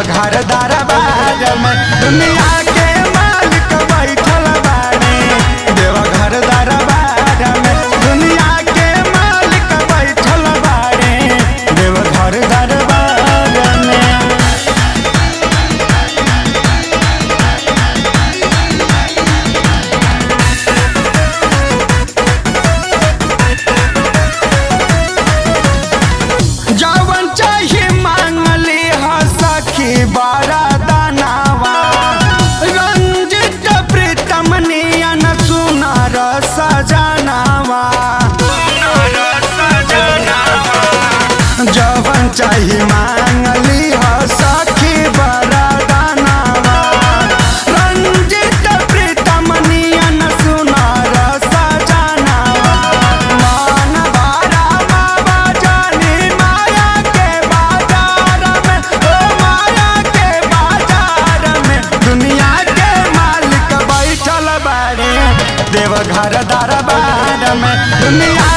देवघर दरबार में दुनिया के मालिक बैठल बाड़े। देवघर दरबार में दुनिया के मालिक बैठल बाड़े। देवघर दरबार में जवन चाहिए मांगली ह सखी बड़ा दानावा। रंजित प्रीतम नियन सुनर सजनावा। जवन चाहिए मांगली ह सखी बड़ा दानावा। रंजित प्रीतम नियन सुनर सजनावा। मन भरा मावा जानी माया के बाजार में, ओ माया के बाजार में दुनिया के मालिक बैठल बाड़े। देवघर दरबार में दुनिया